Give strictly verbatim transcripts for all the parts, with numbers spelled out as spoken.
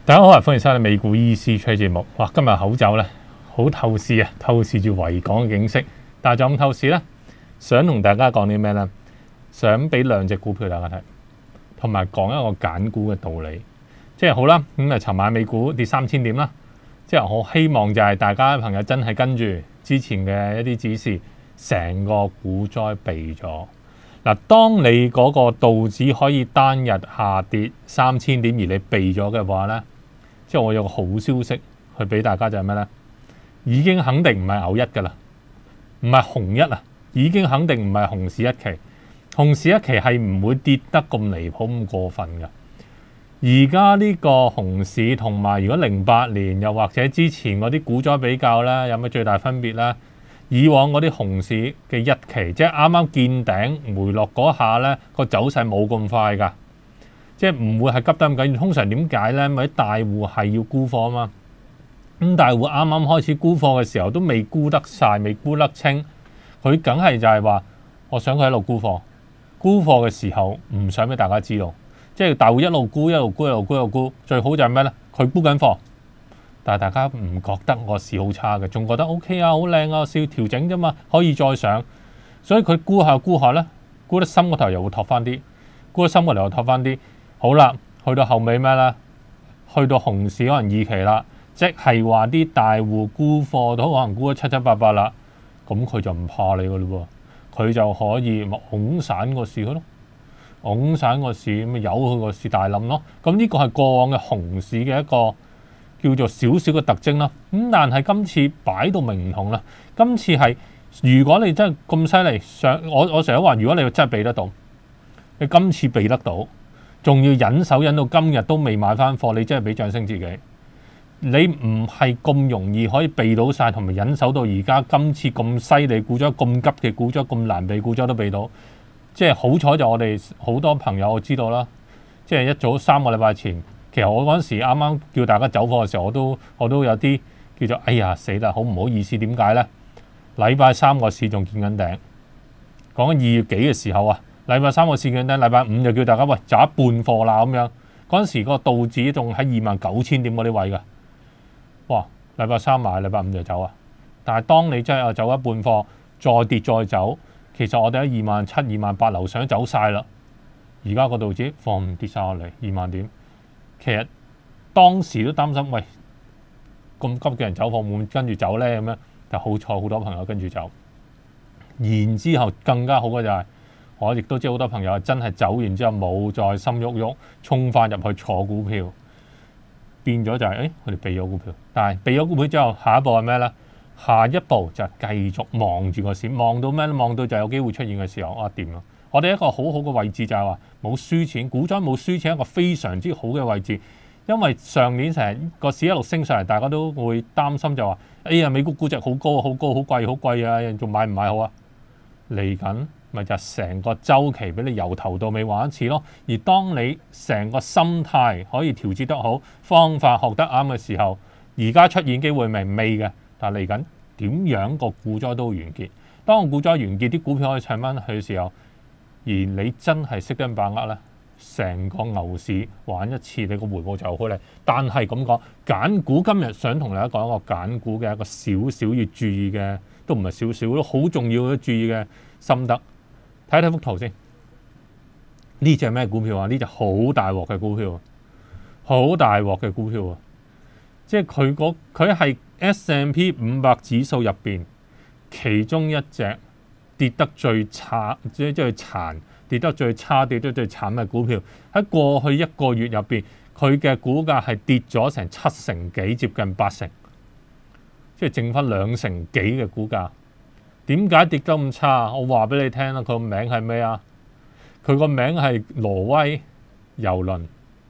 大家好啊，歡迎收睇美股 Easy Trade 節目。哇，今日口罩咧好透視啊，透視住維港嘅景色。但係就咁透視咧，想同大家講啲咩咧？想俾兩隻股票大家睇，同埋講一個揀股嘅道理。即係好啦，咁啊，尋晚美股跌三千點啦。即係我希望就係大家朋友真係跟住之前嘅一啲指示，成個股災避咗。嗱，當你嗰個道指可以單日下跌三千點，而你避咗嘅話咧，即係我有個好消息去俾大家就係咩咧？已經肯定唔係牛一㗎啦，唔係熊一啊，已經肯定唔係熊市一期。熊市一期係唔會跌得咁離譜咁過分㗎。而家呢個熊市同埋如果零八年又或者之前嗰啲股災比較咧，有咩最大分別咧？以往嗰啲熊市嘅一期，即係啱啱見頂回落嗰下咧，個走勢冇咁快㗎，即係唔會係急得咁緊要。通常點解咧？因為大戶係要沽貨啊嘛。咁大戶啱啱開始沽貨嘅時候，都未沽得晒，未沽得清，佢梗係就係話，我想佢喺度沽貨。沽貨嘅時候唔想俾大家知道，即係大戶一路沽一路沽一路沽一路沽，最好就係咩咧？佢沽緊貨。但係大家唔覺得個市好差嘅，仲覺得 O K 啊，好靚啊，市要調整啫嘛，可以再上。所以佢沽下沽下咧，沽得深個頭又會托翻啲，沽得深個頭又托翻啲。好啦，去到後尾咩咧？去到熊市可能二期啦，即係話啲大戶沽貨都可能沽得七七八八啦，咁佢就唔怕你噶咯喎，佢就可以咪拱散個市咯，拱散個市咪由佢個市大冧咯。咁呢個係過往嘅熊市嘅一個叫做少少嘅特徵啦，咁但係今次擺到明唔同啦。今次係如果你真係咁犀利，上我我成日話，如果你真係避得到，你今次避得到，仲要忍手忍到今日都未買翻貨，你真係俾掌聲自己。你唔係咁容易可以避到晒，同埋忍手到而家今次咁犀利，估咗咁急嘅估咗咁難避，估咗都避到。即係好彩就我哋好多朋友我知道啦，即係一早三個禮拜前。其實我嗰陣時啱啱叫大家走貨嘅時候，我都我都有啲叫做哎呀死啦，好唔好意思？點解咧？禮拜三個市仲見緊頂，講緊二月幾嘅時候啊，禮拜三個市見緊頂，禮拜五就叫大家喂走一半貨啦咁樣。嗰陣時個道指仲喺二萬九千點嗰啲位㗎，哇！禮拜三買，禮拜五就走啊。但係當你真係走一半貨，再跌再走，其實我哋喺二萬七、二萬八樓上走晒啦。而家個道指放唔跌晒落嚟二萬點。其實當時都擔心，喂咁急嘅人走貨會唔會跟住走咧？咁樣但好彩好多朋友跟住走。然之後更加好嘅就係、是，我亦都知好多朋友真係走完之後冇再心喐喐，衝翻入去坐股票，變咗就係、是，誒佢哋避咗股票。但係避咗股票之後，下一步係咩咧？下一步就係繼續望住個市，望到咩咧？望到就有機會出現嘅時候，啊掂啦！我哋一個好好嘅位置就係話冇輸錢，股災冇輸錢，一個非常之好嘅位置。因為上年成日個市一路升上嚟，大家都會擔心就話：哎呀，美股估值好高，好高，好貴，好貴啊！仲買唔買好啊？嚟緊咪就成個週期俾你由頭到尾玩一次咯。而當你成個心態可以調節得好，方法學得啱嘅時候，而家出現機會未未嘅，但係嚟緊點樣個股災都會完結。當個股災完結，啲股票可以唱翻去嘅時候，而你真係識得把握咧，成個牛市玩一次，你個回報就好靚。但係咁講，揀股今日想同大家講一個揀股嘅一個少少要注意嘅，都唔係少少，都好重要嘅注意嘅心得。睇睇幅圖先，呢隻咩股票啊？呢隻好大鑊嘅股票，好大鑊嘅股票啊！即係佢嗰佢係 S and P 五百指數入邊其中一隻跌得最差，即係最殘，跌得最差，跌得最慘嘅股票。喺過去一個月入邊，佢嘅股價係跌咗成七成幾，接近八成，即係剩翻兩成幾嘅股價。點解跌得咁差？我話俾你聽啦，佢個名係咩啊？佢個名係挪威郵輪，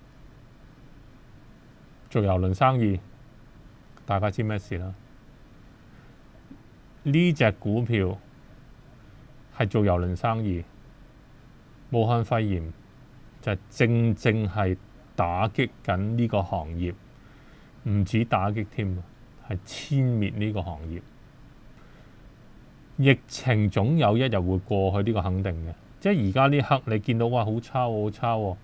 做郵輪生意，大家知咩事啦？呢隻股票係做郵輪生意，武漢肺炎就正正係打擊緊呢個行業，唔止打擊添，係殲滅呢個行業。疫情總有一日會過去，呢個肯定嘅。即係而家呢刻你見到哇好差喎，好差喎，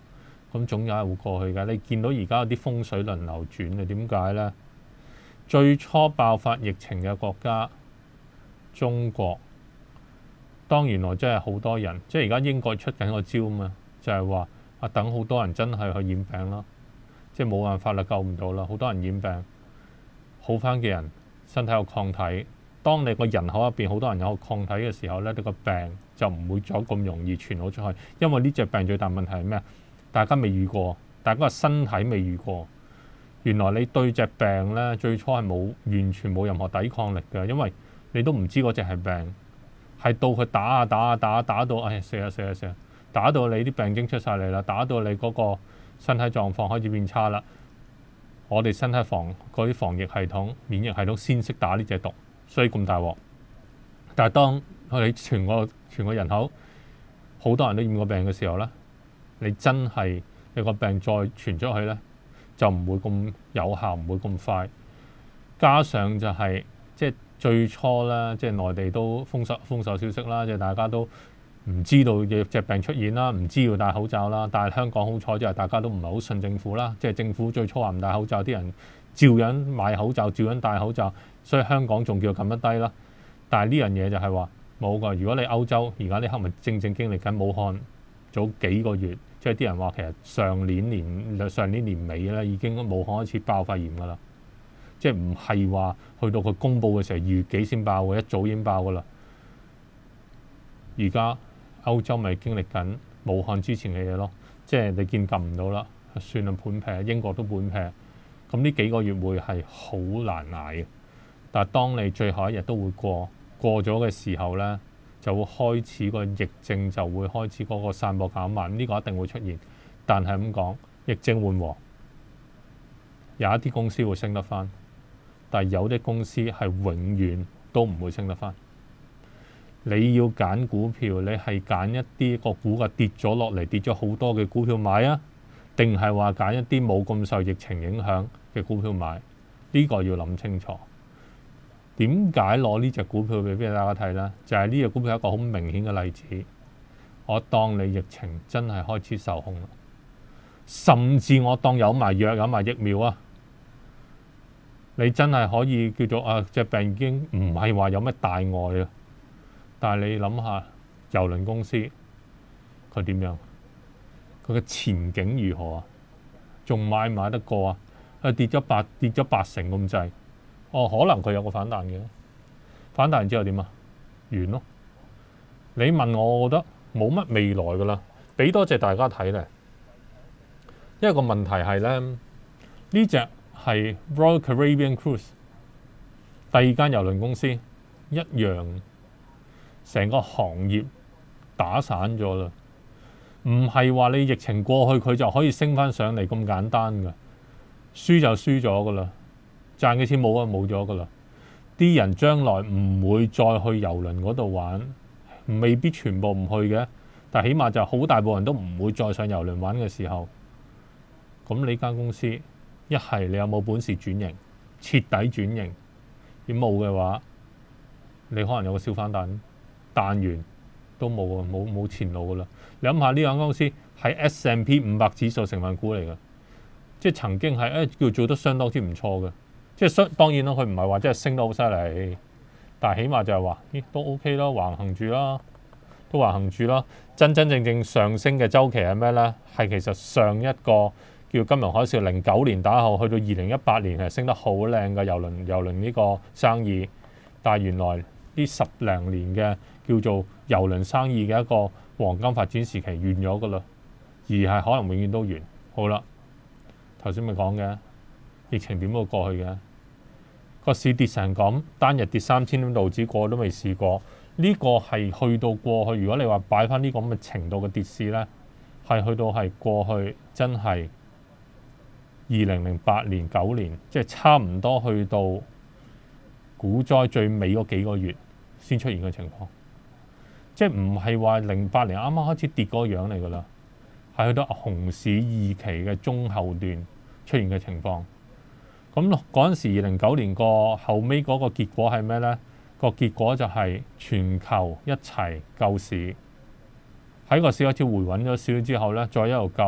咁總有係會過去㗎。你見到而家有啲風水輪流轉嘅，點解呢？最初爆發疫情嘅國家中國，當原來真係好多人，即係而家英國出緊個招嘛，就係話啊等好多人真係去染病啦，即係冇辦法啦，救唔到啦，好多人染病，好翻嘅人身體有抗體。當你個人口入邊好多人有抗體嘅時候呢，你個病就唔會再咁容易傳到出去。因為呢隻病最大問題係咩？大家未遇過，大家個身體未遇過。原來你對隻病呢，最初係冇完全冇任何抵抗力嘅，因為你都唔知嗰隻係病，係到佢打啊打啊打啊打到，哎死啊死啊死啊，打到你啲病徵出晒嚟啦，打到你嗰個身體狀況開始變差啦。我哋身體防嗰啲防疫系統、免疫系統先識打呢隻毒。所以咁大鑊，但係當我哋全個全個人口好多人都染過病嘅時候呢，你真係你個病再傳出去呢，就唔會咁有效，唔會咁快。加上就係、是、即係最初咧，即係內地都封鎖封鎖消息啦，即係大家都唔知道嘅隻病出現啦，唔知要戴口罩啦。但係香港好彩就係大家都唔係好信政府啦，即係政府最初話唔戴口罩，啲人照樣買口罩，照樣戴口罩。所以香港仲叫撳得低啦，但係呢樣嘢就係話冇㗎。如果你歐洲而家呢刻咪正正經歷緊武漢早幾個月，即係啲人話其實上年年上年年尾咧已經武漢開始爆肺炎㗎啦，即係唔係話去到佢公佈嘅時候二月幾先爆嘅，一早已經爆㗎啦。而家歐洲咪經歷緊武漢之前嘅嘢咯，即係你見撳唔到啦，算係盤劈，英國都盤劈，咁呢幾個月會係好難捱嘅。但係當你最後一日都會過過咗嘅時候呢，就會開始個疫症就會開始嗰個散播減慢，呢個一定會出現。但係咁講，疫症緩和，有一啲公司會升得翻，但係有啲公司係永遠都唔會升得翻。你要揀股票，你係揀一啲個股價跌咗落嚟，跌咗好多嘅股票買啊，定係話揀一啲冇咁受疫情影響嘅股票買？呢個要諗清楚。點解攞呢隻股票俾俾大家睇呢？就係呢隻股票係一個好明顯嘅例子。我當你疫情真係開始受控啦，甚至我當有埋藥有埋疫苗啊，你真係可以叫做啊隻病已經唔係話有咩大礙啊。但係你諗下，郵輪公司佢點樣？佢嘅前景如何啊？仲買唔買得過啊？佢跌咗八跌咗八成咁滯。哦，可能佢有個反彈嘅，反彈完之後點啊？完咯。你問我，我覺得冇乜未來噶啦。俾多隻大家睇咧，因為個問題係咧，呢隻係 Royal Caribbean Cruise 第二間郵輪公司一樣，成個行業打散咗啦。唔係話你疫情過去佢就可以升翻上嚟咁簡單噶，輸就輸咗噶啦。賺嘅錢冇啊，冇咗噶啦！啲人將來唔會再去郵輪嗰度玩，未必全部唔去嘅，但起碼就好大部分人都唔會再上郵輪玩嘅時候，咁你間公司一係你有冇本事轉型，徹底轉型？如果冇嘅話，你可能有個小反彈，彈完都冇啊，冇冇前路噶啦！你諗下呢間公司係 S and P 五百指數成分股嚟嘅，即係曾經係誒叫做得相當之唔錯嘅。即係相當然啦，佢唔係話真係升得好犀利，但係起碼就係話，咦都 OK 啦，橫行住啦，都橫行住啦。真真正正上升嘅週期係咩呢？係其實上一個叫金融海嘯零九年打後，去到二零一八年係升得好靚嘅郵輪郵輪呢個生意。但係原來呢十零年嘅叫做郵輪生意嘅一個黃金發展時期完咗㗎啦，而係可能永遠都完。好啦，頭先咪講嘅疫情點會過去嘅？個市跌成咁，單日跌三千點道指過都未試過。呢、這個係去到過去，如果你話擺翻呢個咁嘅程度嘅跌市呢，係去到係過去真係二零零八年九年，即係差唔多去到股災最尾嗰幾個月先出現嘅情況。即係唔係話零八年啱啱開始跌嗰個樣嚟㗎啦，係去到熊市二期嘅中後段出現嘅情況。咁嗰陣時，二零零九年個後尾嗰個結果係咩呢？個結果就係全球一齊救市，喺個市開始回穩咗少少之後呢，再一路救，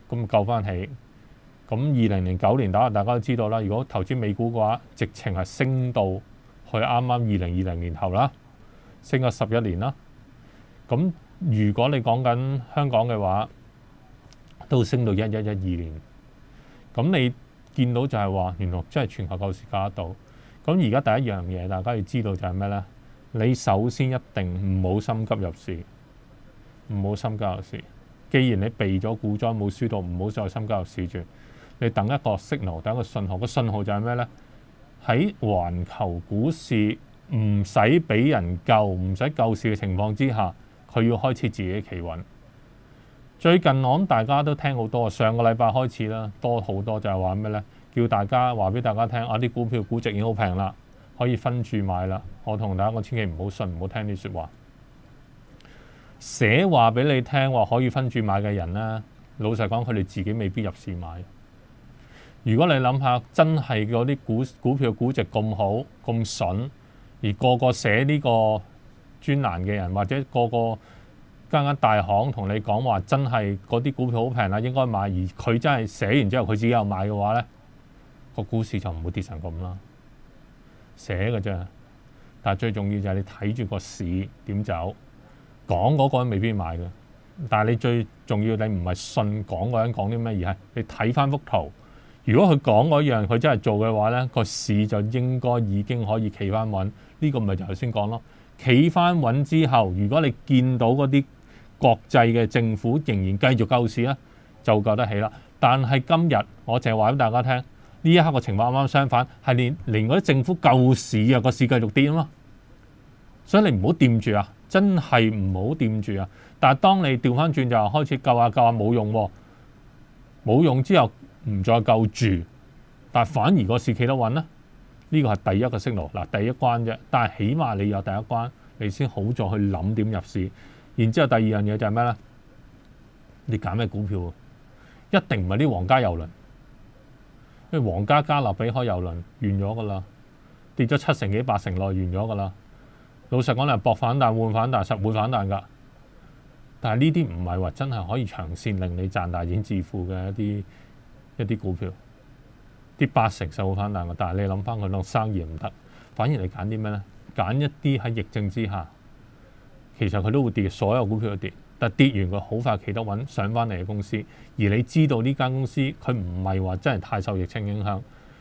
咁救翻起。咁二零零九年打，大家都知道啦。如果投資美股嘅話，直情係升到去啱啱二零二零年頭啦，升咗十一年啦。咁如果你講緊香港嘅話，都升到一一一二年。咁你見到就係話，原來真係全球救市加得到。咁而家第一樣嘢，大家要知道就係咩呢？你首先一定唔好心急入市，唔好心急入市。既然你避咗股災冇輸到，唔好再心急入市住。你等一個 signal，等一個信號。個信號就係咩呢？喺環球股市唔使俾人救，唔使救市嘅情況之下，佢要開始自己企穩。最近我諗大家都聽好多，上個禮拜開始啦，多好多就係話咩呢？叫大家話俾大家聽，啊啲股票估值已經好平啦，可以分注買啦。我同大家講，千祈唔好信，唔好聽啲説話。寫話俾你聽話可以分注買嘅人呢，老實講，佢哋自己未必入市買。如果你諗下，真係嗰啲股股票估值咁好咁筍，而個個寫呢個專欄嘅人，或者個個間間大行同你講話，真係嗰啲股票好平啦，應該買，而佢真係寫完之後佢自己有買嘅話呢，個股市就唔會跌成咁啦。寫嘅啫，但係最重要就係你睇住個市點走，講嗰個人未必買嘅，但係你最重要，你唔係信講嗰人講啲咩，而係你睇翻幅圖。如果佢講嗰樣佢真係做嘅話呢，個市就應該已經可以企翻穩。呢個咪就頭先講咯。企翻穩之後，如果你見到嗰啲國際嘅政府仍然繼續救市呢，就救得起啦。但係今日我淨係話俾大家聽，呢一刻個情況啱啱相反，係連連嗰啲政府救市啊，個市繼續跌啊嘛。所以你唔好掂住啊，真係唔好掂住啊。但係當你調翻轉就開始救下救下冇用喎，冇用之後。唔再救住，但係反而個市企得穩咧，呢個係第一個息路嗱，第一關啫。但係起碼你有第一關，你先好再去諗點入市。然之後第二樣嘢就係咩咧？你揀咩股票？一定唔係啲皇家郵輪，因為皇家加勒比海郵輪完咗噶啦，跌咗七成幾八成內完咗噶啦。老實講，你係搏反彈換反彈，實會反彈㗎。但係呢啲唔係話真係可以長線令你賺大錢致富嘅一啲。一啲股票跌八成就好反彈嘅，但係你諗翻佢當生意唔得，反而你揀啲咩呢？揀一啲喺疫症之下，其實佢都會跌，所有股票都跌，但跌完佢好快企得穩上翻嚟嘅公司，而你知道呢間公司佢唔係話真係太受疫情影響。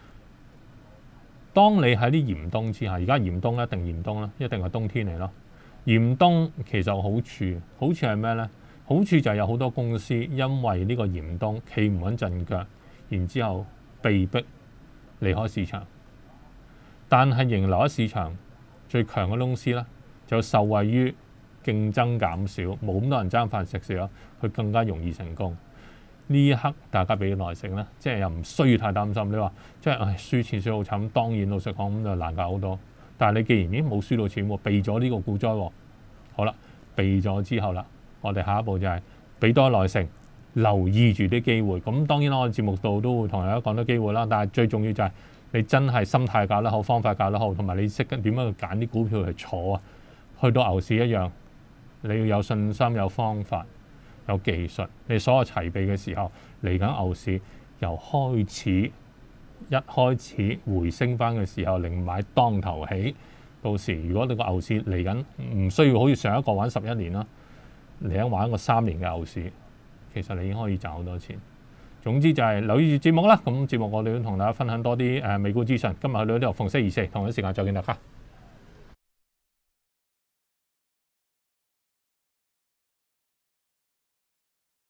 當你喺啲嚴冬之下，而家嚴冬一定嚴冬啦，一定係冬天嚟咯。嚴冬其實有好處，好處係咩呢？好處就係有好多公司因為呢個嚴冬企唔穩陣腳。然之後被逼離開市場，但係仍留喺市場最強嘅公司呢，就受惠於競爭減少，冇咁多人爭飯食時候，佢更加容易成功。呢一刻大家俾耐性咧，即係又唔需要太擔心。你話即係唉輸錢輸好慘，當然老實講咁就難搞好多。但係你既然已經冇輸到錢喎，避咗呢個股災喎，好啦，避咗之後啦，我哋下一步就係俾多耐性。留意住啲機會，咁當然啦，我哋節目度都會同大家講多機會啦。但係最重要就係你真係心態搞得好，方法搞得好，同埋你識得點樣去揀啲股票嚟坐啊。去到牛市一樣，你要有信心、有方法、有技術，你所有齊備嘅時候，嚟緊牛市由開始一開始回升翻嘅時候，寧買當頭起。到時如果你個牛市嚟緊，唔需要好似上一個玩十一年啦，嚟緊玩一個三年嘅牛市。其實你已經可以賺好多錢。總之就係留意住節目啦。咁節目我哋都同大家分享多啲誒美股資訊。今日去到呢度，逢星期二四同一時間再見大家。